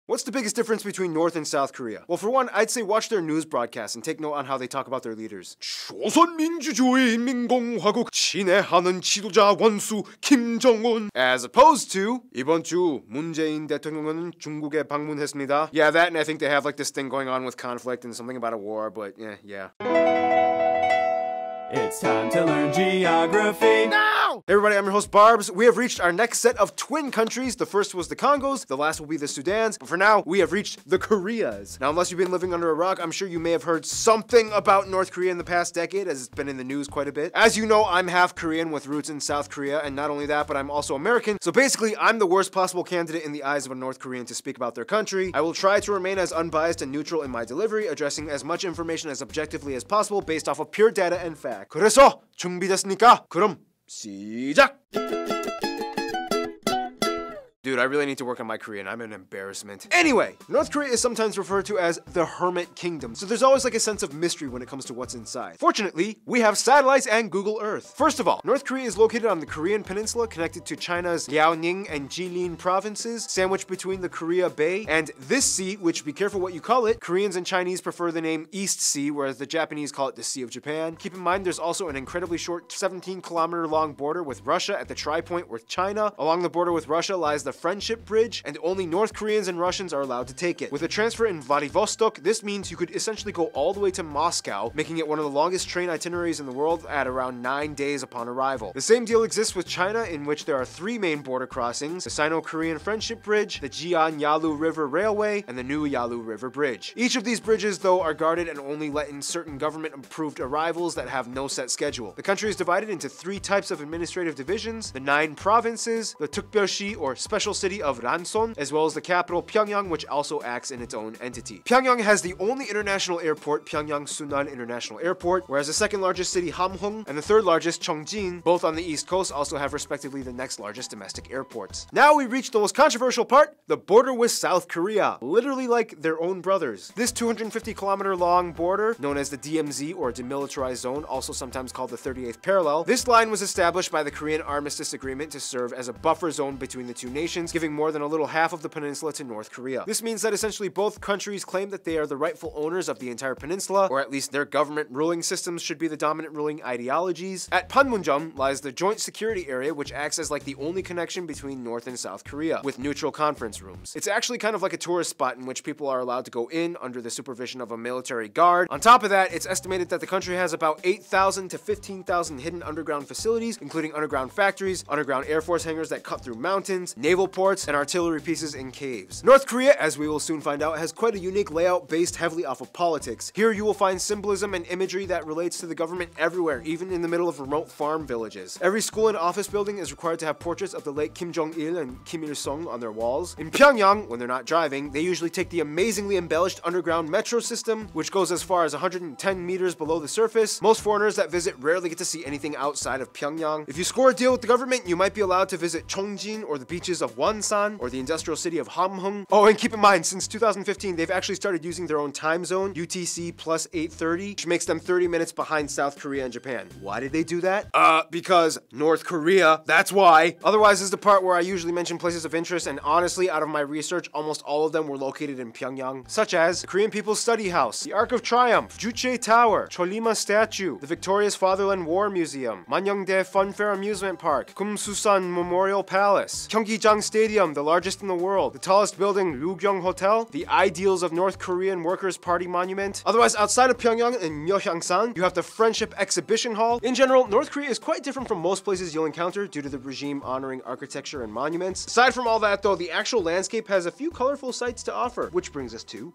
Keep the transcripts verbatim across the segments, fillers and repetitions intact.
What's the biggest difference between North and South Korea? Well, for one, I'd say watch their news broadcasts and take note on how they talk about their leaders. 조선민주주의인민공화국 친애하는 지도자 원수 김정은. As opposed to 이번 주 문재인 대통령은 중국에 방문했습니다. Yeah, that, and I think they have like this thing going on with conflict and something about a war, but yeah, yeah. It's time to learn geography now! Hey everybody, I'm your host Barbs. We have reached our next set of twin countries. The first was the Congos, the last will be the Sudans, but for now, we have reached the Koreas. Now, unless you've been living under a rock, I'm sure you may have heard something about North Korea in the past decade, as it's been in the news quite a bit. As you know, I'm half Korean with roots in South Korea, and not only that, but I'm also American, so basically, I'm the worst possible candidate in the eyes of a North Korean to speak about their country. I will try to remain as unbiased and neutral in my delivery, addressing as much information as objectively as possible based off of pure data and fact. 그래서 준비됐습니까? 그럼 시작! Dude, I really need to work on my Korean. I'm an embarrassment. Anyway, North Korea is sometimes referred to as the Hermit Kingdom, so there's always like a sense of mystery when it comes to what's inside. Fortunately, we have satellites and Google Earth. First of all, North Korea is located on the Korean Peninsula, connected to China's Liaoning and Jilin provinces, sandwiched between the Korea Bay and this sea, which, be careful what you call it. Koreans and Chinese prefer the name East Sea, whereas the Japanese call it the Sea of Japan. Keep in mind, there's also an incredibly short seventeen kilometer long border with Russia at the tri-point with China. Along the border with Russia lies the Friendship Bridge, and only North Koreans and Russians are allowed to take it. With a transfer in Vladivostok, this means you could essentially go all the way to Moscow, making it one of the longest train itineraries in the world at around nine days upon arrival. The same deal exists with China, in which there are three main border crossings: the Sino-Korean Friendship Bridge, the Jian-Yalu River Railway, and the New Yalu River Bridge. Each of these bridges, though, are guarded and only let in certain government-approved arrivals that have no set schedule. The country is divided into three types of administrative divisions: the nine provinces, the Tukbyeol시 or special city of Ranson, as well as the capital Pyongyang, which also acts in its own entity. Pyongyang has the only international airport, Pyongyang Sunan International Airport, whereas the second largest city, Hamhung, and the third largest, Cheongjin, both on the east coast, also have respectively the next largest domestic airports. Now we reach the most controversial part, the border with South Korea, literally like their own brothers. This two hundred fifty kilometer long border, known as the D M Z or Demilitarized Zone, also sometimes called the thirty-eighth parallel, this line was established by the Korean Armistice Agreement to serve as a buffer zone between the two nations, giving more than a little half of the peninsula to North Korea. This means that essentially both countries claim that they are the rightful owners of the entire peninsula, or at least their government ruling systems should be the dominant ruling ideologies. At Panmunjom lies the Joint Security Area, which acts as like the only connection between North and South Korea, with neutral conference rooms. It's actually kind of like a tourist spot in which people are allowed to go in under the supervision of a military guard. On top of that, it's estimated that the country has about eight thousand to fifteen thousand hidden underground facilities, including underground factories, underground Air Force hangars that cut through mountains, naval ports, and artillery pieces in caves. North Korea, as we will soon find out, has quite a unique layout based heavily off of politics. Here you will find symbolism and imagery that relates to the government everywhere, even in the middle of remote farm villages. Every school and office building is required to have portraits of the late Kim Jong-il and Kim Il-sung on their walls. In Pyongyang, when they're not driving, they usually take the amazingly embellished underground metro system, which goes as far as one hundred ten meters below the surface. Most foreigners that visit rarely get to see anything outside of Pyongyang. If you score a deal with the government, you might be allowed to visit Cheongjin or the beaches of Wonsan or the industrial city of Hamhung. Oh, and keep in mind, since two thousand fifteen, they've actually started using their own time zone, U T C plus eight thirty, which makes them thirty minutes behind South Korea and Japan. Why did they do that? Uh, because North Korea, that's why. Otherwise, this is the part where I usually mention places of interest, and honestly, out of my research, almost all of them were located in Pyongyang, such as the Korean People's Study House, the Arc of Triumph, Juche Tower, Cholima Statue, the Victorious Fatherland War Museum, Manyongdae Funfair Amusement Park, Kumsusan Memorial Palace, Gyeongjang Stadium, the largest in the world, the tallest building, Ryugyong Hotel, the Ideals of North Korean Workers' Party Monument. Otherwise, outside of Pyongyang in Myeongsan, you have the Friendship Exhibition Hall. In general, North Korea is quite different from most places you'll encounter due to the regime honoring architecture and monuments. Aside from all that though, the actual landscape has a few colorful sights to offer, which brings us to...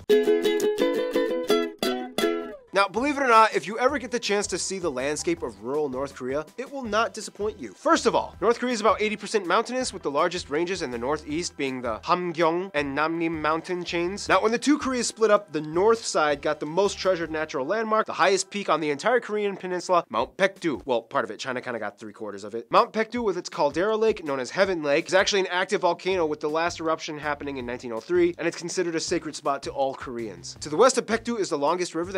Now, believe it or not, if you ever get the chance to see the landscape of rural North Korea, it will not disappoint you. First of all, North Korea is about eighty percent mountainous, with the largest ranges in the northeast being the Hamgyong and Namnim mountain chains. Now, when the two Koreas split up, the north side got the most treasured natural landmark, the highest peak on the entire Korean peninsula, Mount Paektu. Well, part of it. China kind of got three quarters of it. Mount Paektu, with its caldera lake, known as Heaven Lake, is actually an active volcano with the last eruption happening in nineteen oh three, and it's considered a sacred spot to all Koreans. To the west of Paektu is the longest river that divides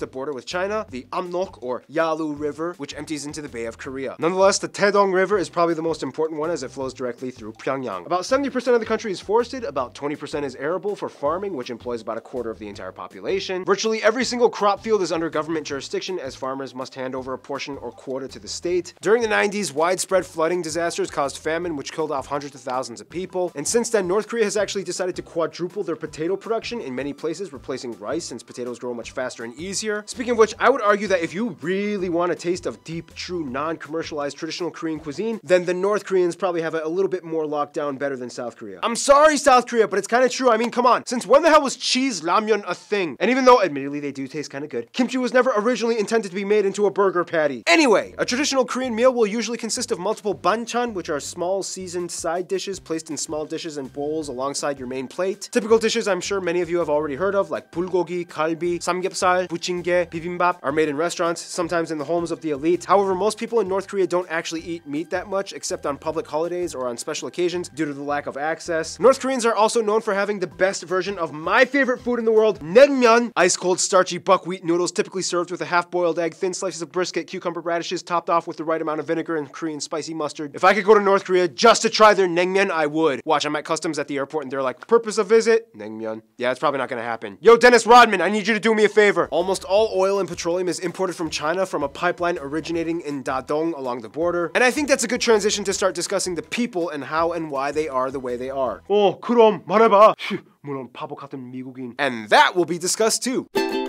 the border with China, the Amnok or Yalu River, which empties into the Bay of Korea. Nonetheless, the Taedong River is probably the most important one as it flows directly through Pyongyang. About seventy percent of the country is forested, about twenty percent is arable for farming, which employs about a quarter of the entire population. Virtually every single crop field is under government jurisdiction, as farmers must hand over a portion or quota to the state. During the nineties, widespread flooding disasters caused famine, which killed off hundreds of thousands of people. And since then, North Korea has actually decided to quadruple their potato production in many places, replacing rice since potatoes grow much faster and easier. Speaking of which, I would argue that if you really want a taste of deep, true, non-commercialized traditional Korean cuisine, then the North Koreans probably have it a little bit more locked down better than South Korea. I'm sorry, South Korea, but it's kind of true. I mean, come on. Since when the hell was cheese ramyun a thing? And even though, admittedly, they do taste kind of good, kimchi was never originally intended to be made into a burger patty. Anyway, a traditional Korean meal will usually consist of multiple banchan, which are small seasoned side dishes placed in small dishes and bowls alongside your main plate. Typical dishes I'm sure many of you have already heard of, like bulgogi, kalbi, samgyeopsal, buchingge, bibimbap, are made in restaurants, sometimes in the homes of the elite. However, most people in North Korea don't actually eat meat that much, except on public holidays or on special occasions due to the lack of access. North Koreans are also known for having the best version of my favorite food in the world, naengmyeon, ice-cold starchy buckwheat noodles typically served with a half-boiled egg, thin slices of brisket, cucumber radishes, topped off with the right amount of vinegar and Korean spicy mustard. If I could go to North Korea just to try their naengmyeon, I would. Watch, I'm at customs at the airport and they're like, purpose of visit? Naengmyeon. Yeah, it's probably not gonna happen. Yo, Dennis Rodman, I need you to do me a favor. Almost all oil and petroleum is imported from China from a pipeline originating in Dadong along the border. And I think that's a good transition to start discussing the people and how and why they are the way they are. Oh, 그럼 말해봐. 물론 바보 같은 미국인. And that will be discussed too.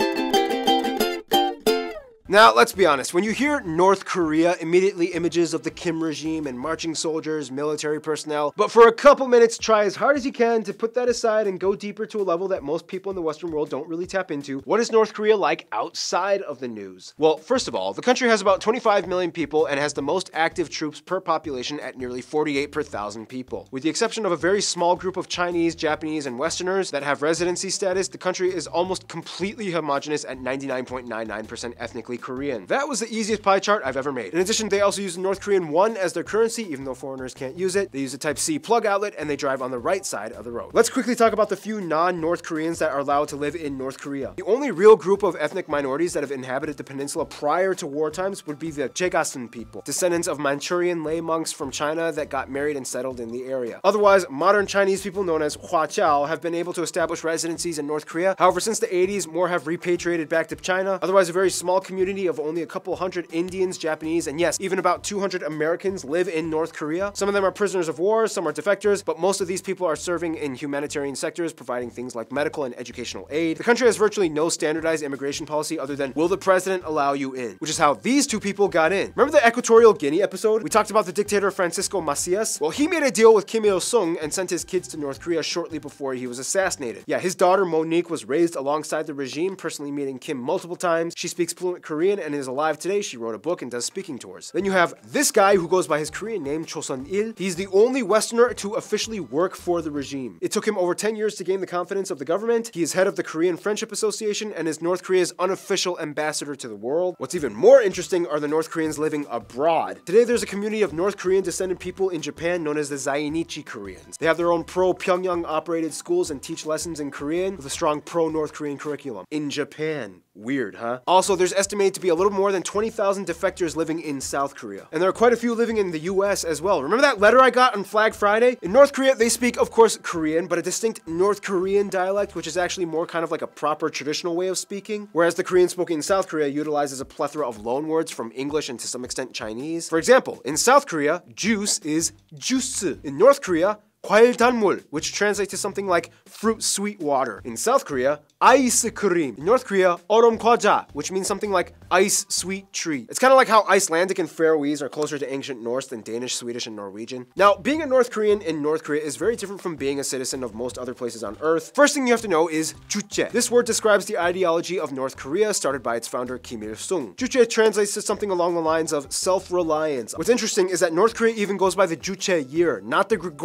Now, let's be honest, when you hear North Korea, immediately images of the Kim regime and marching soldiers, military personnel, but for a couple minutes, try as hard as you can to put that aside and go deeper to a level that most people in the Western world don't really tap into. What is North Korea like outside of the news? Well, first of all, the country has about twenty-five million people and has the most active troops per population at nearly forty-eight per thousand people. With the exception of a very small group of Chinese, Japanese, and Westerners that have residency status, the country is almost completely homogenous at ninety-nine point nine nine percent ethnically Korean. That was the easiest pie chart I've ever made. In addition, they also use the North Korean won as their currency, even though foreigners can't use it. They use a Type C plug outlet, and they drive on the right side of the road. Let's quickly talk about the few non-North Koreans that are allowed to live in North Korea. The only real group of ethnic minorities that have inhabited the peninsula prior to war times would be the Jegasun people, descendants of Manchurian lay monks from China that got married and settled in the area. Otherwise, modern Chinese people known as Huaqiao have been able to establish residencies in North Korea. However, since the eighties, more have repatriated back to China. Otherwise, a very small community of only a couple hundred Indians, Japanese, and yes, even about two hundred Americans live in North Korea. Some of them are prisoners of war, some are defectors, but most of these people are serving in humanitarian sectors, providing things like medical and educational aid. The country has virtually no standardized immigration policy other than, will the president allow you in? Which is how these two people got in. Remember the Equatorial Guinea episode? We talked about the dictator Francisco Macias? Well, he made a deal with Kim Il-sung and sent his kids to North Korea shortly before he was assassinated. Yeah, his daughter Monique was raised alongside the regime, personally meeting Kim multiple times. She speaks fluent Korean and is alive today. She wrote a book and does speaking tours. Then you have this guy who goes by his Korean name, Chosun-il. He's the only Westerner to officially work for the regime. It took him over ten years to gain the confidence of the government. He is head of the Korean Friendship Association and is North Korea's unofficial ambassador to the world. What's even more interesting are the North Koreans living abroad. Today there's a community of North Korean descended people in Japan known as the Zainichi Koreans. They have their own pro-Pyongyang operated schools and teach lessons in Korean with a strong pro-North Korean curriculum. In Japan. Weird, huh? Also, there's estimated to be a little more than twenty thousand defectors living in South Korea. And there are quite a few living in the U S as well. Remember that letter I got on Flag Friday? In North Korea, they speak, of course, Korean, but a distinct North Korean dialect, which is actually more kind of like a proper traditional way of speaking. Whereas the Korean spoken in South Korea utilizes a plethora of loanwords from English and to some extent Chinese. For example, in South Korea, juice is juice. In North Korea, 과일 단물, which translates to something like fruit sweet water. In South Korea, ice cream. In North Korea, 얼음 과자, which means something like ice sweet treat. It's kind of like how Icelandic and Faroese are closer to ancient Norse than Danish, Swedish, and Norwegian. Now, being a North Korean in North Korea is very different from being a citizen of most other places on Earth. First thing you have to know is juche. This word describes the ideology of North Korea started by its founder Kim Il-sung. Juche translates to something along the lines of self-reliance. What's interesting is that North Korea even goes by the juche year, not the Gregorian calendar.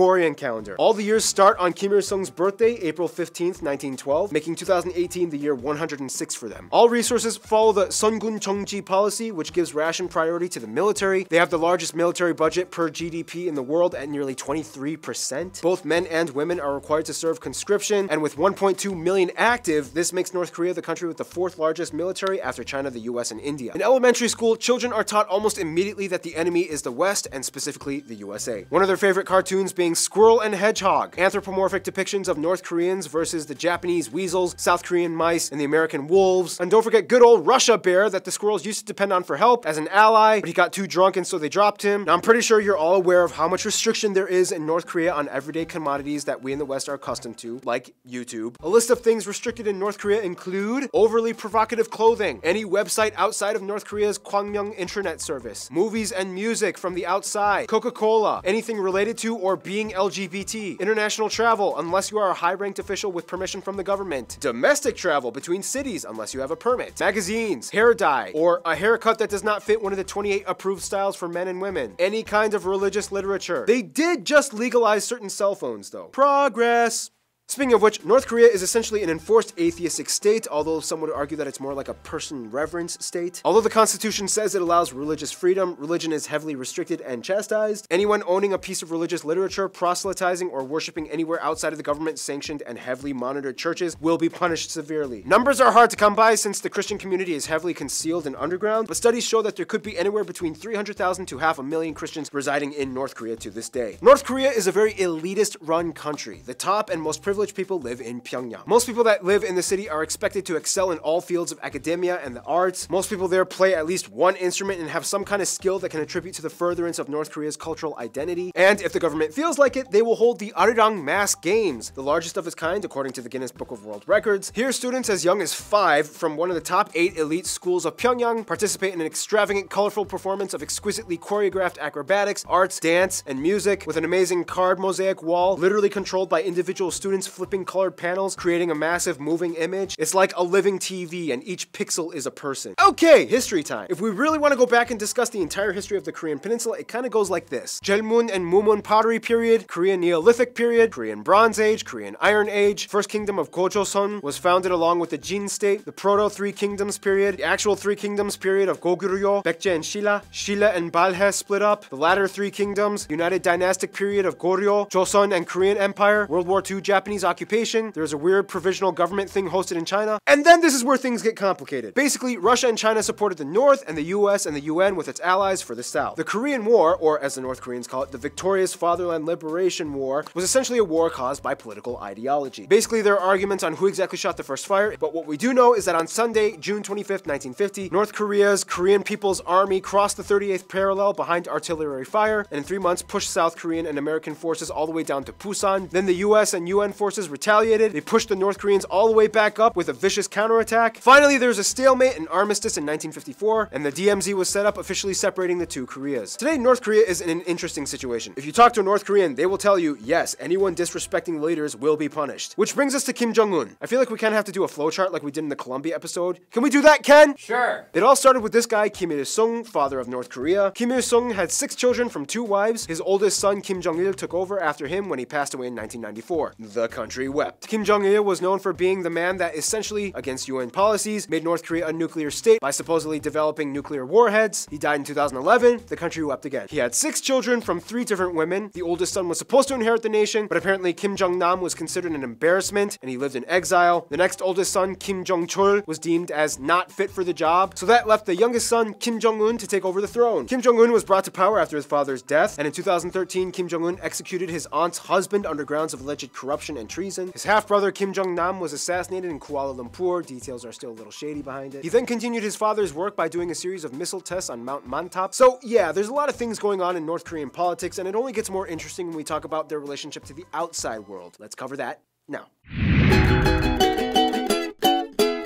calendar. All the years start on Kim Il-sung's birthday, April fifteenth, nineteen twelve, making two thousand eighteen the year one hundred six for them. All resources follow the Sungun Cheongji policy, which gives ration priority to the military. They have the largest military budget per G D P in the world at nearly twenty-three percent. Both men and women are required to serve conscription, and with one point two million active, this makes North Korea the country with the fourth largest military after China, the U S, and India. In elementary school, children are taught almost immediately that the enemy is the West, and specifically the U S A. One of their favorite cartoons being Squirrel and Hedgehog, anthropomorphic depictions of North Koreans versus the Japanese weasels, South Korean mice, and the American wolves. And don't forget good old Russia Bear that the squirrels used to depend on for help as an ally, but he got too drunk and so they dropped him. Now I'm pretty sure you're all aware of how much restriction there is in North Korea on everyday commodities that we in the West are accustomed to, like YouTube. A list of things restricted in North Korea include overly provocative clothing, any website outside of North Korea's Kwangmyeong internet service, movies and music from the outside, Coca-Cola, anything related to or being L G B T, international travel unless you are a high-ranked official with permission from the government, domestic travel between cities unless you have a permit, magazines, hair dye, or a haircut that does not fit one of the twenty-eight approved styles for men and women, any kind of religious literature. They did just legalize certain cell phones though. Progress! Speaking of which, North Korea is essentially an enforced atheistic state, although some would argue that it's more like a person reverence state. Although the constitution says it allows religious freedom, religion is heavily restricted and chastised. Anyone owning a piece of religious literature, proselytizing, or worshiping anywhere outside of the government-sanctioned and heavily monitored churches will be punished severely. Numbers are hard to come by since the Christian community is heavily concealed and underground, but studies show that there could be anywhere between three hundred thousand to half a million Christians residing in North Korea to this day. North Korea is a very elitist-run country. The top and most privileged people live in Pyongyang. Most people that live in the city are expected to excel in all fields of academia and the arts. Most people there play at least one instrument and have some kind of skill that can attribute to the furtherance of North Korea's cultural identity. And if the government feels like it, they will hold the Arirang Mass Games, the largest of its kind according to the Guinness Book of World Records. Here, students as young as five from one of the top eight elite schools of Pyongyang participate in an extravagant, colorful performance of exquisitely choreographed acrobatics, arts, dance, and music with an amazing card mosaic wall, literally controlled by individual students flipping colored panels, creating a massive moving image. It's like a living T V, and each pixel is a person. Okay, history time. If we really want to go back and discuss the entire history of the Korean Peninsula, it kind of goes like this. Jelmun and Mumun pottery period, Korean Neolithic period, Korean Bronze Age, Korean Iron Age, First Kingdom of Gojoseon was founded along with the Jin state, the Proto Three Kingdoms period, the actual Three Kingdoms period of Goguryeo, Baekje and Shilla, Shilla and Balhae split up, the latter Three Kingdoms, United Dynastic period of Goryeo, Joseon and Korean Empire, World War Two Japanese occupation, there's a weird provisional government thing hosted in China, and then this is where things get complicated. Basically, Russia and China supported the North, and the U S and the U N with its allies for the South. The Korean War, or as the North Koreans call it, the Victorious Fatherland Liberation War, was essentially a war caused by political ideology. Basically, there are arguments on who exactly shot the first fire, but what we do know is that on Sunday, June twenty-fifth, nineteen fifty, North Korea's Korean People's Army crossed the thirty-eighth parallel behind artillery fire, and in three months pushed South Korean and American forces all the way down to Busan. Then the U S and U N forces retaliated. They pushed the North Koreans all the way back up with a vicious counterattack. Finally, there was a stalemate and armistice in nineteen fifty-four, and the D M Z was set up, officially separating the two Koreas. Today, North Korea is in an interesting situation. If you talk to a North Korean, they will tell you, yes, anyone disrespecting leaders will be punished. Which brings us to Kim Jong-un. I feel like we kind of have to do a flowchart like we did in the Columbia episode. Can we do that, Ken? Sure. It all started with this guy, Kim Il-sung, father of North Korea. Kim Il-sung had six children from two wives. His oldest son, Kim Jong-il, took over after him when he passed away in nineteen ninety-four. The country wept. Kim Jong-il was known for being the man that essentially, against U N policies, made North Korea a nuclear state by supposedly developing nuclear warheads. He died in two thousand eleven. The country wept again. He had six children from three different women. The oldest son was supposed to inherit the nation, but apparently Kim Jong-nam was considered an embarrassment, and he lived in exile. The next oldest son, Kim Jong-chol, was deemed as not fit for the job, so that left the youngest son, Kim Jong-un, to take over the throne. Kim Jong-un was brought to power after his father's death, and in two thousand thirteen, Kim Jong-un executed his aunt's husband under grounds of alleged corruption and treason. His half-brother, Kim Jong-nam, was assassinated in Kuala Lumpur. Details are still a little shady behind it. He then continued his father's work by doing a series of missile tests on Mount Mantap. So yeah, there's a lot of things going on in North Korean politics, and it only gets more interesting when we talk about their relationship to the outside world. Let's cover that now. North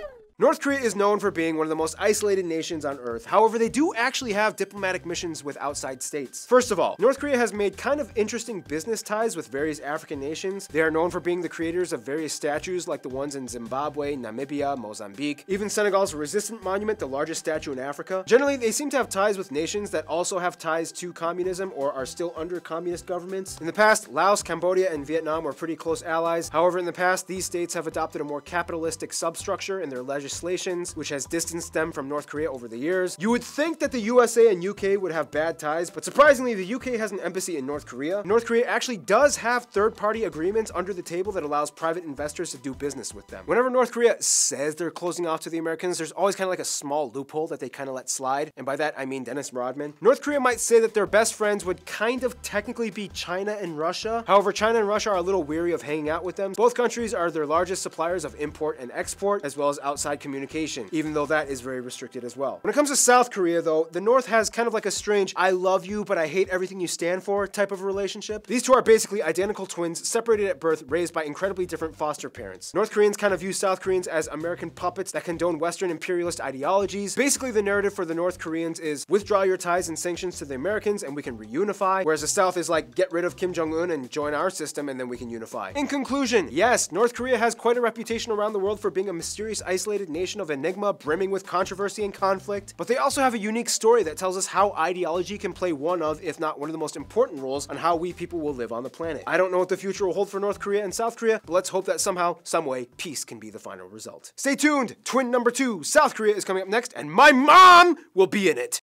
North Korea is known for being one of the most isolated nations on Earth. However, they do actually have diplomatic missions with outside states. First of all, North Korea has made kind of interesting business ties with various African nations. They are known for being the creators of various statues like the ones in Zimbabwe, Namibia, Mozambique, even Senegal's Resistance Monument, the largest statue in Africa. Generally, they seem to have ties with nations that also have ties to communism or are still under communist governments. In the past, Laos, Cambodia, and Vietnam were pretty close allies. However, in the past, these states have adopted a more capitalistic substructure in their legislations, which has distanced them from North Korea over the years. You would think that the U S A and U K would have bad ties, but surprisingly, the U K has an embassy in North Korea. North Korea actually does have third-party agreements under the table that allows private investors to do business with them. Whenever North Korea says they're closing off to the Americans, there's always kind of like a small loophole that they kind of let slide, and by that I mean Dennis Rodman. North Korea might say that their best friends would kind of technically be China and Russia. However, China and Russia are a little weary of hanging out with them. Both countries are their largest suppliers of import and export, as well as outside communication, even though that is very restricted as well. When it comes to South Korea, though, the North has kind of like a strange I love you, but I hate everything you stand for type of relationship. These two are basically identical twins, separated at birth, raised by incredibly different foster parents. North Koreans kind of view South Koreans as American puppets that condone Western imperialist ideologies. Basically, the narrative for the North Koreans is withdraw your ties and sanctions to the Americans and we can reunify, whereas the South is like get rid of Kim Jong-un and join our system and then we can unify. In conclusion, yes, North Korea has quite a reputation around the world for being a mysterious, isolated nation of enigma, brimming with controversy and conflict, but they also have a unique story that tells us how ideology can play one of, if not one of the most important roles on how we people will live on the planet. I don't know what the future will hold for North Korea and South Korea, but let's hope that somehow, someway, peace can be the final result. Stay tuned, twin number two, South Korea is coming up next, and my mom will be in it.